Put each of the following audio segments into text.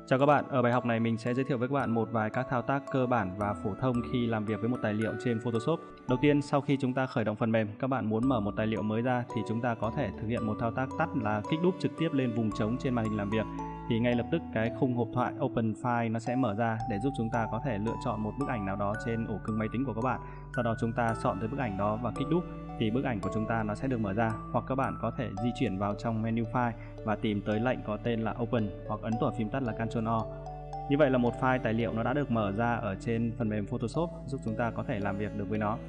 Chào các bạn, ở bài học này mình sẽ giới thiệu với các bạn một vài các thao tác cơ bản và phổ thông khi làm việc với một tài liệu trên Photoshop. Đầu tiên, sau khi chúng ta khởi động phần mềm, các bạn muốn mở một tài liệu mới ra thì chúng ta có thể thực hiện một thao tác tắt là kích đúp trực tiếp lên vùng trống trên màn hình làm việc. Thì ngay lập tức cái khung hộp thoại Open File nó sẽ mở ra để giúp chúng ta có thể lựa chọn một bức ảnh nào đó trên ổ cứng máy tính của các bạn. Sau đó chúng ta chọn tới bức ảnh đó và kích đúp thì bức ảnh của chúng ta nó sẽ được mở ra, hoặc các bạn có thể di chuyển vào trong menu file và tìm tới lệnh có tên là Open hoặc ấn vào phím tắt là Ctrl O. Như vậy là một file tài liệu nó đã được mở ra ở trên phần mềm Photoshop, giúp chúng ta có thể làm việc được với nó.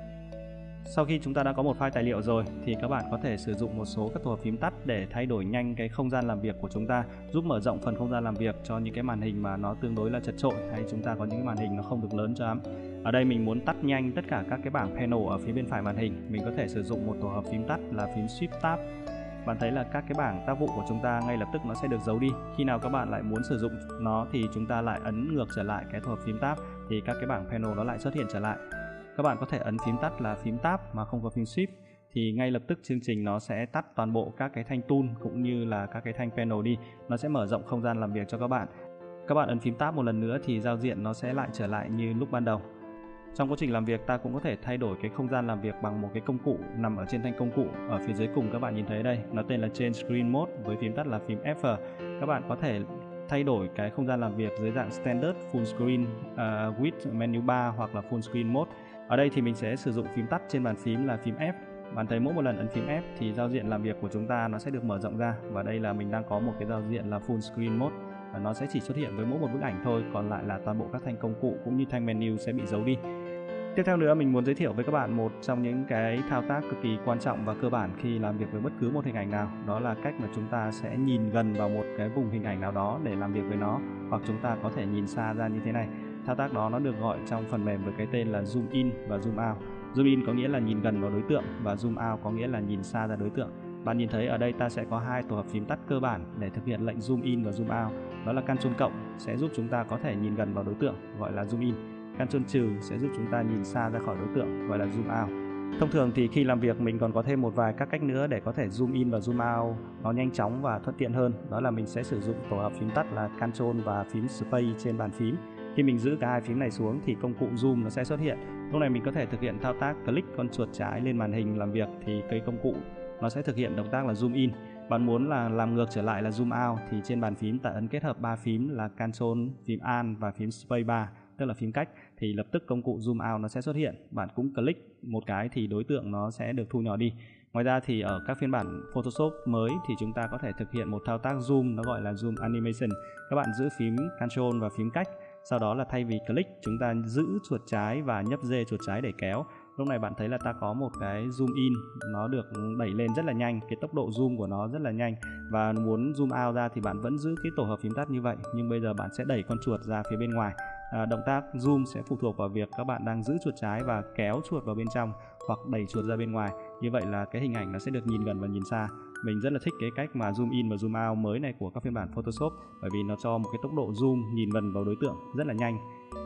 Sau khi chúng ta đã có một file tài liệu rồi thì các bạn có thể sử dụng một số các tổ hợp phím tắt để thay đổi nhanh cái không gian làm việc của chúng ta, giúp mở rộng phần không gian làm việc cho những cái màn hình mà nó tương đối là chật chội, hay chúng ta có những cái màn hình nó không được lớn cho lắm. Ở đây mình muốn tắt nhanh tất cả các cái bảng panel ở phía bên phải màn hình, mình có thể sử dụng một tổ hợp phím tắt là phím Shift Tab. Bạn thấy là các cái bảng tác vụ của chúng ta ngay lập tức nó sẽ được giấu đi. Khi nào các bạn lại muốn sử dụng nó thì chúng ta lại ấn ngược trở lại cái tổ hợp phím Tab thì các cái bảng panel nó lại xuất hiện trở lại. Các bạn có thể ấn phím tắt là phím Tab mà không có phím Shift thì ngay lập tức chương trình nó sẽ tắt toàn bộ các cái thanh tool cũng như là các cái thanh panel đi. Nó sẽ mở rộng không gian làm việc cho các bạn. Các bạn ấn phím Tab một lần nữa thì giao diện nó sẽ lại trở lại như lúc ban đầu. Trong quá trình làm việc ta cũng có thể thay đổi cái không gian làm việc bằng một cái công cụ nằm ở trên thanh công cụ ở phía dưới cùng các bạn nhìn thấy đây, nó tên là Change Screen Mode với phím tắt là phím F. Các bạn có thể thay đổi cái không gian làm việc dưới dạng Standard, Full Screen, with Menu Bar hoặc là Full Screen Mode. Ở đây thì mình sẽ sử dụng phím tắt trên bàn phím là phím F. Bạn thấy mỗi một lần ấn phím F thì giao diện làm việc của chúng ta nó sẽ được mở rộng ra, và đây là mình đang có một cái giao diện là Full Screen Mode. Nó sẽ chỉ xuất hiện với mỗi một bức ảnh thôi, còn lại là toàn bộ các thanh công cụ cũng như thanh menu sẽ bị giấu đi. Tiếp theo nữa mình muốn giới thiệu với các bạn một trong những cái thao tác cực kỳ quan trọng và cơ bản khi làm việc với bất cứ một hình ảnh nào. Đó là cách mà chúng ta sẽ nhìn gần vào một cái vùng hình ảnh nào đó để làm việc với nó, hoặc chúng ta có thể nhìn xa ra như thế này. Thao tác đó nó được gọi trong phần mềm với cái tên là Zoom In và Zoom Out. Zoom In có nghĩa là nhìn gần vào đối tượng và Zoom Out có nghĩa là nhìn xa ra đối tượng. Bạn nhìn thấy ở đây ta sẽ có hai tổ hợp phím tắt cơ bản để thực hiện lệnh Zoom In và Zoom Out. Đó là Ctrl cộng sẽ giúp chúng ta có thể nhìn gần vào đối tượng, gọi là Zoom In. Ctrl trừ sẽ giúp chúng ta nhìn xa ra khỏi đối tượng, gọi là Zoom Out. Thông thường thì khi làm việc mình còn có thêm một vài các cách nữa để có thể zoom in và zoom out nó nhanh chóng và thuận tiện hơn. Đó là mình sẽ sử dụng tổ hợp phím tắt là Ctrl và phím Space trên bàn phím. Khi mình giữ cả hai phím này xuống thì công cụ zoom nó sẽ xuất hiện. Lúc này mình có thể thực hiện thao tác click con chuột trái lên màn hình làm việc thì cái công cụ nó sẽ thực hiện động tác là zoom in. Bạn muốn là làm ngược trở lại là zoom out thì trên bàn phím ta ấn kết hợp ba phím là Ctrl, phím Alt và phím Spacebar, tức là phím cách, thì lập tức công cụ zoom out nó sẽ xuất hiện. Bạn cũng click một cái thì đối tượng nó sẽ được thu nhỏ đi. Ngoài ra thì ở các phiên bản Photoshop mới thì chúng ta có thể thực hiện một thao tác zoom, nó gọi là zoom animation. Các bạn giữ phím Ctrl và phím cách, sau đó là thay vì click chúng ta giữ chuột trái và nhấp D chuột trái để kéo. Lúc này bạn thấy là ta có một cái zoom in, nó được đẩy lên rất là nhanh, cái tốc độ zoom của nó rất là nhanh. Và muốn zoom out ra thì bạn vẫn giữ cái tổ hợp phím tắt như vậy, nhưng bây giờ bạn sẽ đẩy con chuột ra phía bên ngoài. Động tác zoom sẽ phụ thuộc vào việc các bạn đang giữ chuột trái và kéo chuột vào bên trong hoặc đẩy chuột ra bên ngoài. Như vậy là cái hình ảnh nó sẽ được nhìn gần và nhìn xa. Mình rất là thích cái cách mà zoom in và zoom out mới này của các phiên bản Photoshop, bởi vì nó cho một cái tốc độ zoom nhìn gần vào đối tượng rất là nhanh.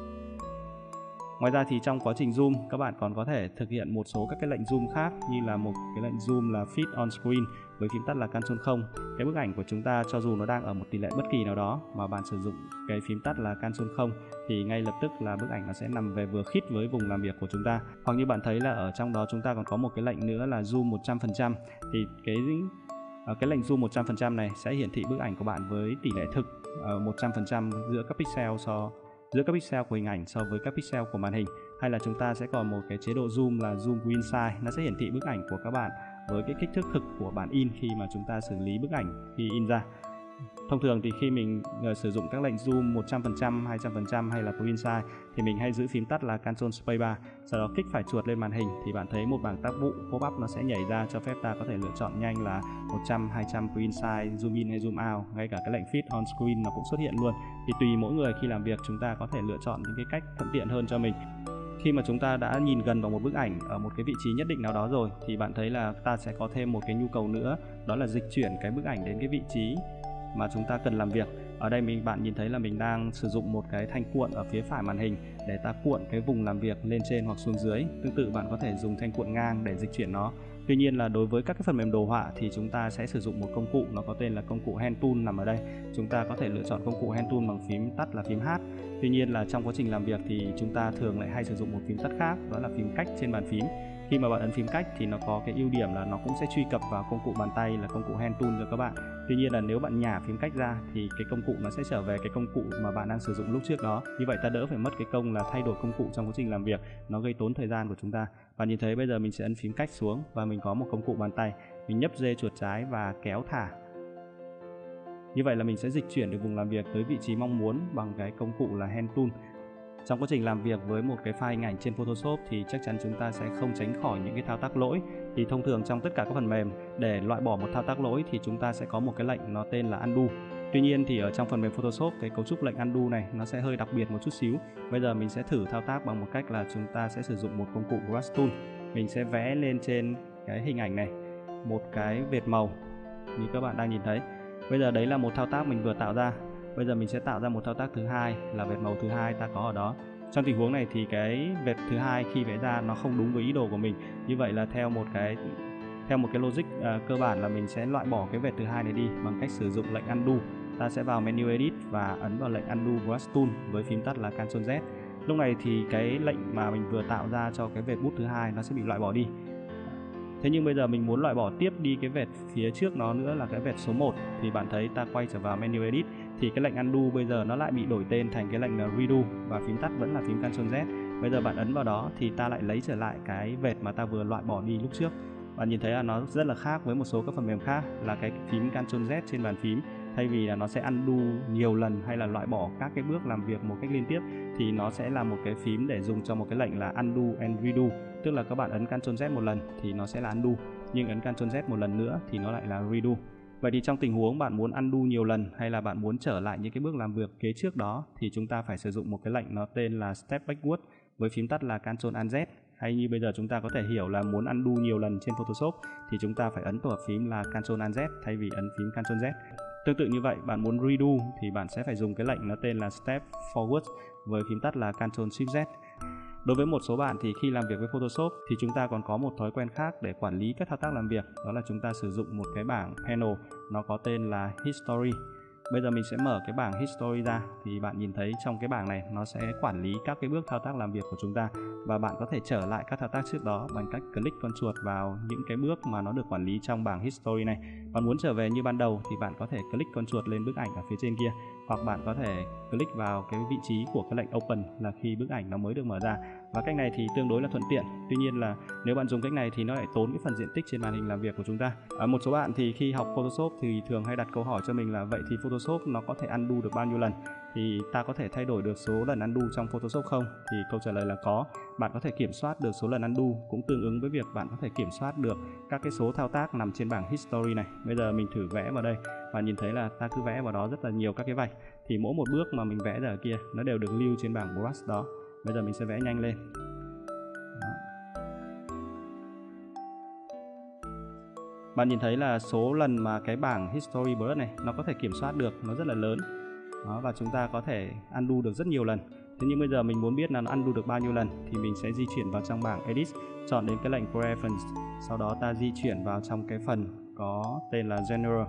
Ngoài ra thì trong quá trình zoom các bạn còn có thể thực hiện một số các cái lệnh zoom khác, như là một cái lệnh zoom là Fit on Screen với phím tắt là Ctrl 0. Cái bức ảnh của chúng ta cho dù nó đang ở một tỷ lệ bất kỳ nào đó mà bạn sử dụng cái phím tắt là Ctrl 0 thì ngay lập tức là bức ảnh nó sẽ nằm về vừa khít với vùng làm việc của chúng ta. Hoặc như bạn thấy là ở trong đó chúng ta còn có một cái lệnh nữa là zoom 100%, thì cái lệnh zoom 100% này sẽ hiển thị bức ảnh của bạn với tỷ lệ thực 100% giữa các pixel của hình ảnh so với các pixel của màn hình. Hay là chúng ta sẽ còn một cái chế độ zoom là zoom green size, nó sẽ hiển thị bức ảnh của các bạn với cái kích thước thực của bản in khi mà chúng ta xử lý bức ảnh khi in ra. Thông thường thì khi mình sử dụng các lệnh zoom 100%, 200% hay là green size thì mình hay giữ phím tắt là Ctrl Spacebar, sau đó kích phải chuột lên màn hình thì bạn thấy một bảng tác vụ pop-up nó sẽ nhảy ra cho phép ta có thể lựa chọn nhanh là 100, 200 green size, zoom in hay zoom out. Ngay cả cái lệnh Fit on Screen nó cũng xuất hiện luôn. Thì tùy mỗi người khi làm việc chúng ta có thể lựa chọn những cái cách thuận tiện hơn cho mình. Khi mà chúng ta đã nhìn gần vào một bức ảnh ở một cái vị trí nhất định nào đó rồi thì bạn thấy là ta sẽ có thêm một cái nhu cầu nữa, đó là dịch chuyển cái bức ảnh đến cái vị trí mà chúng ta cần làm việc. Ở đây bạn nhìn thấy là mình đang sử dụng một cái thanh cuộn ở phía phải màn hình để ta cuộn cái vùng làm việc lên trên hoặc xuống dưới. Tương tự bạn có thể dùng thanh cuộn ngang để dịch chuyển nó. Tuy nhiên là đối với các cái phần mềm đồ họa thì chúng ta sẽ sử dụng một công cụ, nó có tên là công cụ Hand Tool nằm ở đây. Chúng ta có thể lựa chọn công cụ Hand Tool bằng phím tắt là phím H. Tuy nhiên là trong quá trình làm việc thì chúng ta thường lại hay sử dụng một phím tắt khác, đó là phím cách trên bàn phím. Khi mà bạn ấn phím cách thì nó có cái ưu điểm là nó cũng sẽ truy cập vào công cụ bàn tay là công cụ Hand Tool cho các bạn. Tuy nhiên là nếu bạn nhả phím cách ra thì cái công cụ nó sẽ trở về cái công cụ mà bạn đang sử dụng lúc trước đó. Như vậy ta đỡ phải mất cái công là thay đổi công cụ trong quá trình làm việc, nó gây tốn thời gian của chúng ta. Bạn nhìn thấy bây giờ mình sẽ ấn phím cách xuống và mình có một công cụ bàn tay. Mình nhấp dê chuột trái và kéo thả. Như vậy là mình sẽ dịch chuyển được vùng làm việc tới vị trí mong muốn bằng cái công cụ là Hand Tool. Trong quá trình làm việc với một cái file hình ảnh trên Photoshop thì chắc chắn chúng ta sẽ không tránh khỏi những cái thao tác lỗi. Thì thông thường trong tất cả các phần mềm, để loại bỏ một thao tác lỗi thì chúng ta sẽ có một cái lệnh nó tên là undo. Tuy nhiên thì ở trong phần mềm Photoshop, cái cấu trúc lệnh undo này nó sẽ hơi đặc biệt một chút xíu. Bây giờ mình sẽ thử thao tác bằng một cách là chúng ta sẽ sử dụng một công cụ Brush Tool. Mình sẽ vẽ lên trên cái hình ảnh này một cái vệt màu như các bạn đang nhìn thấy. Bây giờ đấy là một thao tác mình vừa tạo ra. Bây giờ mình sẽ tạo ra một thao tác thứ hai là vệt màu thứ hai ta có ở đó. Trong tình huống này thì cái vệt thứ hai khi vẽ ra nó không đúng với ý đồ của mình. Như vậy là theo một cái logic cơ bản là mình sẽ loại bỏ cái vệt thứ hai này đi bằng cách sử dụng lệnh undo. Ta sẽ vào menu edit và ấn vào lệnh undo brush tool với phím tắt là Ctrl Z. Lúc này thì cái lệnh mà mình vừa tạo ra cho cái vệt bút thứ hai nó sẽ bị loại bỏ đi. Thế nhưng bây giờ mình muốn loại bỏ tiếp đi cái vệt phía trước nó nữa là cái vệt số 1 thì bạn thấy ta quay trở vào menu edit thì cái lệnh undo bây giờ nó lại bị đổi tên thành cái lệnh là redo và phím tắt vẫn là phím Ctrl Z. Bây giờ bạn ấn vào đó thì ta lại lấy trở lại cái vệt mà ta vừa loại bỏ đi lúc trước. Bạn nhìn thấy là nó rất là khác với một số các phần mềm khác là cái phím Ctrl Z trên bàn phím, thay vì là nó sẽ undo nhiều lần hay là loại bỏ các cái bước làm việc một cách liên tiếp thì nó sẽ là một cái phím để dùng cho một cái lệnh là undo and redo, tức là các bạn ấn Ctrl Z một lần thì nó sẽ là undo, nhưng ấn Ctrl Z một lần nữa thì nó lại là redo. Vậy thì trong tình huống bạn muốn undo nhiều lần hay là bạn muốn trở lại những cái bước làm việc kế trước đó thì chúng ta phải sử dụng một cái lệnh nó tên là Step Backward với phím tắt là Ctrl Alt Z. Hay như bây giờ chúng ta có thể hiểu là muốn undo nhiều lần trên Photoshop thì chúng ta phải ấn tổ hợp phím là Ctrl Alt Z thay vì ấn phím Ctrl Z. Tương tự như vậy, bạn muốn redo thì bạn sẽ phải dùng cái lệnh nó tên là Step Forward với phím tắt là Ctrl Shift Z. Đối với một số bạn thì khi làm việc với Photoshop thì chúng ta còn có một thói quen khác để quản lý các thao tác làm việc, đó là chúng ta sử dụng một cái bảng panel nó có tên là History. Bây giờ mình sẽ mở cái bảng History ra thì bạn nhìn thấy trong cái bảng này nó sẽ quản lý các cái bước thao tác làm việc của chúng ta và bạn có thể trở lại các thao tác trước đó bằng cách click con chuột vào những cái bước mà nó được quản lý trong bảng History này. Bạn muốn trở về như ban đầu thì bạn có thể click con chuột lên bức ảnh ở phía trên kia, hoặc bạn có thể click vào cái vị trí của cái lệnh Open là khi bức ảnh nó mới được mở ra. Và cách này thì tương đối là thuận tiện. Tuy nhiên là nếu bạn dùng cách này thì nó lại tốn cái phần diện tích trên màn hình làm việc của chúng ta. Một số bạn thì khi học Photoshop thì thường hay đặt câu hỏi cho mình là vậy thì Photoshop nó có thể undo được bao nhiêu lần? Thì ta có thể thay đổi được số lần undo trong Photoshop không? Thì câu trả lời là có. Bạn có thể kiểm soát được số lần undo cũng tương ứng với việc bạn có thể kiểm soát được các cái số thao tác nằm trên bảng History này. Bây giờ mình thử vẽ vào đây. Bạn nhìn thấy là ta cứ vẽ vào đó rất là nhiều các cái vạch. Thì mỗi một bước mà mình vẽ ra ở kia nó đều được lưu trên bảng brush đó. Bây giờ mình sẽ vẽ nhanh lên. Đó. Bạn nhìn thấy là số lần mà cái bảng History brush này nó có thể kiểm soát được nó rất là lớn. Đó, và chúng ta có thể undo được rất nhiều lần. Thế nhưng bây giờ mình muốn biết là nó undo được bao nhiêu lần thì mình sẽ di chuyển vào trong bảng Edit, chọn đến cái lệnh Preference, sau đó ta di chuyển vào trong cái phần có tên là General.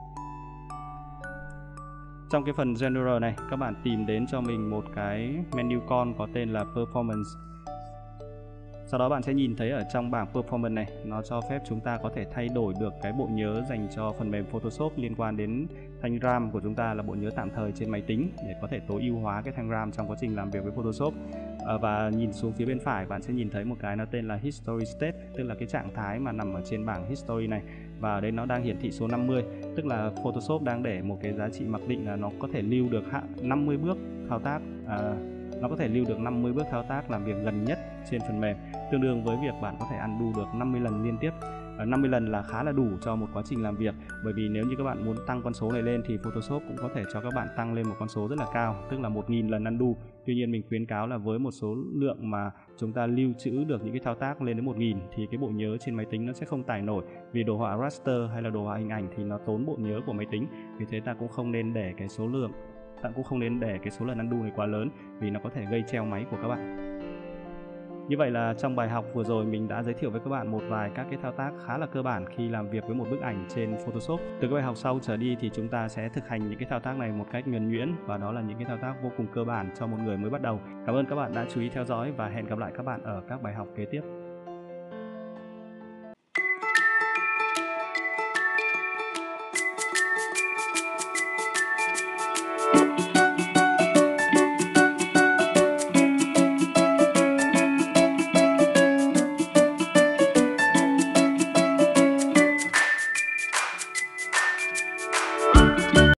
Trong cái phần General này, các bạn tìm đến cho mình một cái menu con có tên là Performance. Sau đó bạn sẽ nhìn thấy ở trong bảng Performance này, nó cho phép chúng ta có thể thay đổi được cái bộ nhớ dành cho phần mềm Photoshop liên quan đến thanh RAM của chúng ta là bộ nhớ tạm thời trên máy tính để có thể tối ưu hóa cái thanh RAM trong quá trình làm việc với Photoshop. Và nhìn xuống phía bên phải bạn sẽ nhìn thấy một cái nó tên là History State, tức là cái trạng thái mà nằm ở trên bảng History này. Và ở đây nó đang hiển thị số 50, tức là Photoshop đang để một cái giá trị mặc định là nó có thể lưu được 50 bước thao tác. Nó có thể lưu được 50 bước thao tác làm việc gần nhất trên phần mềm, tương đương với việc bạn có thể undo được 50 lần liên tiếp. 50 lần là khá là đủ cho một quá trình làm việc, bởi vì nếu như các bạn muốn tăng con số này lên thì Photoshop cũng có thể cho các bạn tăng lên một con số rất là cao, tức là 1000 lần undo. Tuy nhiên mình khuyến cáo là với một số lượng mà chúng ta lưu trữ được những cái thao tác lên đến 1000 thì cái bộ nhớ trên máy tính nó sẽ không tải nổi, vì đồ họa raster hay là đồ họa hình ảnh thì nó tốn bộ nhớ của máy tính, vì thế ta cũng không nên để cái số lần undo này quá lớn vì nó có thể gây treo máy của các bạn. Như vậy là trong bài học vừa rồi mình đã giới thiệu với các bạn một vài các cái thao tác khá là cơ bản khi làm việc với một bức ảnh trên Photoshop. Từ cái bài học sau trở đi thì chúng ta sẽ thực hành những cái thao tác này một cách nhuần nhuyễn, và đó là những cái thao tác vô cùng cơ bản cho một người mới bắt đầu. Cảm ơn các bạn đã chú ý theo dõi và hẹn gặp lại các bạn ở các bài học kế tiếp.